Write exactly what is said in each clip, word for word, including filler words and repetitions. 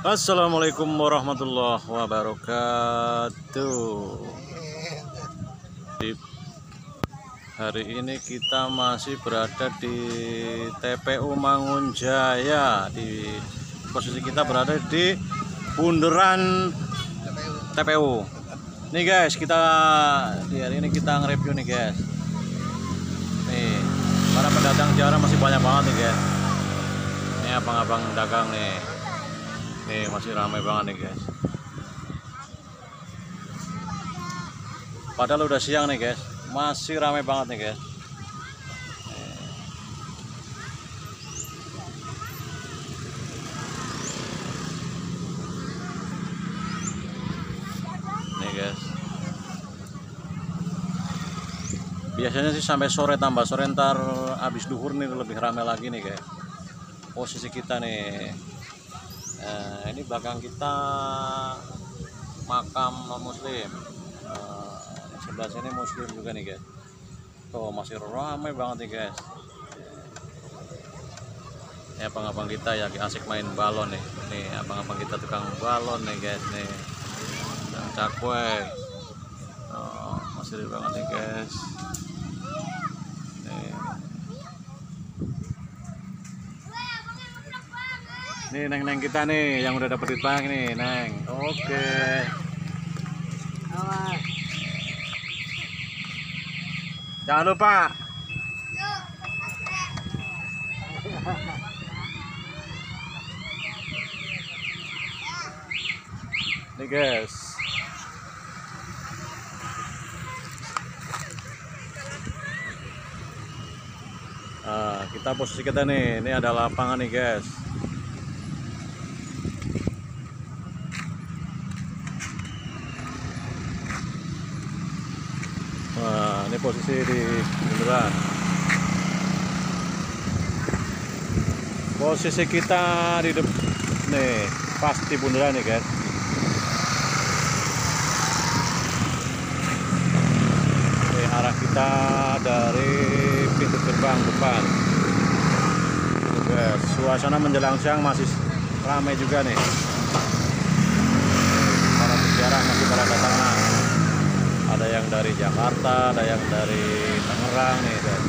Assalamualaikum warahmatullahi wabarakatuh. Di hari ini kita masih berada di T P U Mangunjaya. Di posisi kita berada di bundaran T P U. Nih guys, kita di hari ini kita nge-review nih guys. Nih, para pedagang jarang masih banyak banget nih guys. Ini abang-abang dagang nih. Nih masih ramai banget nih guys. Padahal udah siang nih guys, masih ramai banget nih guys. Nih guys. Biasanya sih sampai sore, tambah sore, ntar habis duhur nih lebih ramai lagi nih guys. Posisi kita nih. Nah, ini belakang kita makam non muslim. Nah, sebelah sini muslim juga nih guys. Tuh masih ramai banget nih guys. Ini abang-abang kita ya asik main balon nih. Nih abang-abang kita tukang balon nih guys nih. Yang cakwe. Oh, masih banget nih guys. Nih. Nih neng-neng kita nih yang udah dapet duit banyak nih neng. Oke. Awas. Jangan lupa. Nih guys. Nah, kita posisi kita nih, ini ada lapangan nih guys. Wah, ini posisi di bundaran. Posisi kita di depan nih, pas di bundaran nih guys. Ini arah kita dari pintu gerbang depan. Guys, suasana menjelang siang masih ramai juga nih. Para peziarah masih pada datangan. Ada yang dari Jakarta, ada yang dari Tangerang nih guys.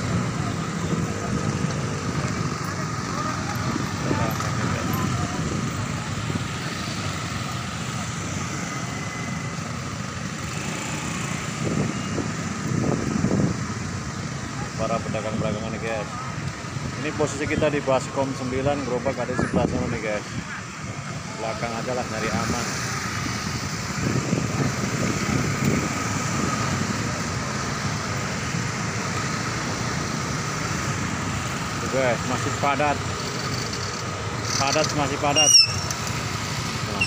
Para pedagang-pedagang nih guys. Ini posisi kita di Baskom sembilan, gerobak ada di sebelah sana nih guys. Belakang aja lah, nyari aman. Guys, masih padat, padat masih padat. Nah.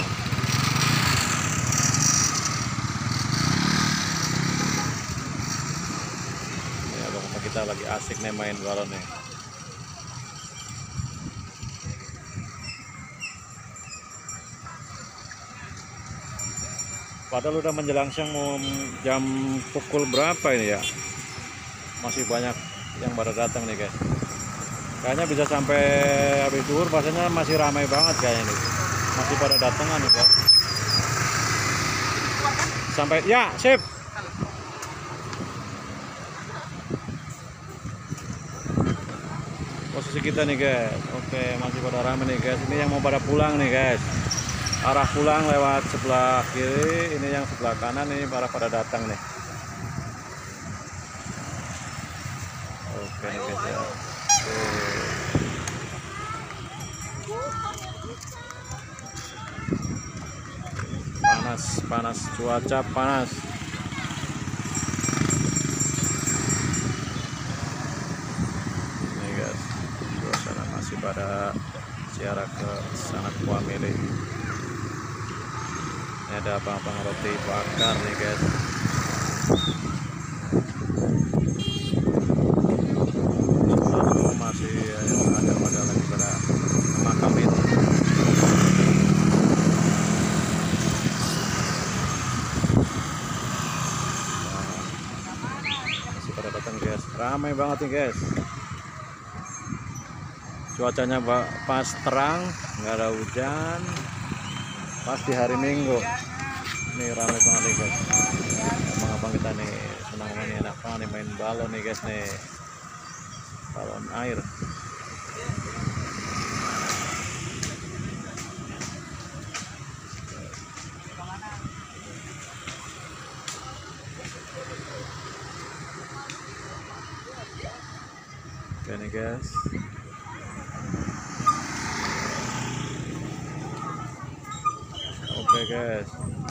Ini abang kita lagi asik nih main balon nih. Padahal udah menjelang siang, mau jam pukul berapa ini ya? Masih banyak yang baru datang nih guys. Kayaknya bisa sampai habis duhur, pasnya masih ramai banget kayaknya nih. Masih pada datangan nih guys. Sampai ya, sip. Posisi kita nih guys. Oke, masih pada ramai nih guys. Ini yang mau pada pulang nih guys. Arah pulang lewat sebelah kiri, ini yang sebelah kanan ini para pada datang nih. Oke nih guys ya. Panas, panas, cuaca panas. Ini guys, suasana masih pada ziarah ke Sanak Family. Ini ada abang-abang roti bakar nih guys. Masih ada pada lagi pada makamin. Masih pada datang guys, ramai banget nih guys. Cuacanya pas terang, nggak ada hujan. pas di hari Minggu. Ini ramai banget nih guys. Abang-abang kita nih senang main, enak banget nih main balon nih guys nih, balon air. Oke nih guys. Oke guys.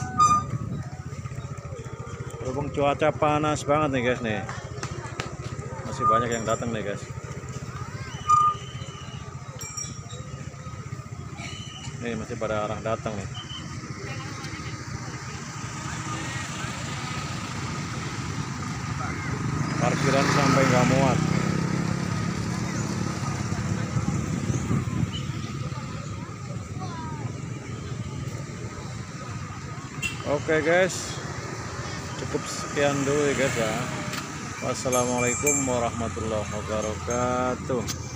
Berhubung cuaca panas banget nih guys nih. Masih banyak yang datang nih guys. Nih masih pada arah datang nih. Parkiran sampai nggak muat. Oke guys, cukup sekian dulu ya guys ya. Wassalamualaikum warahmatullahi wabarakatuh.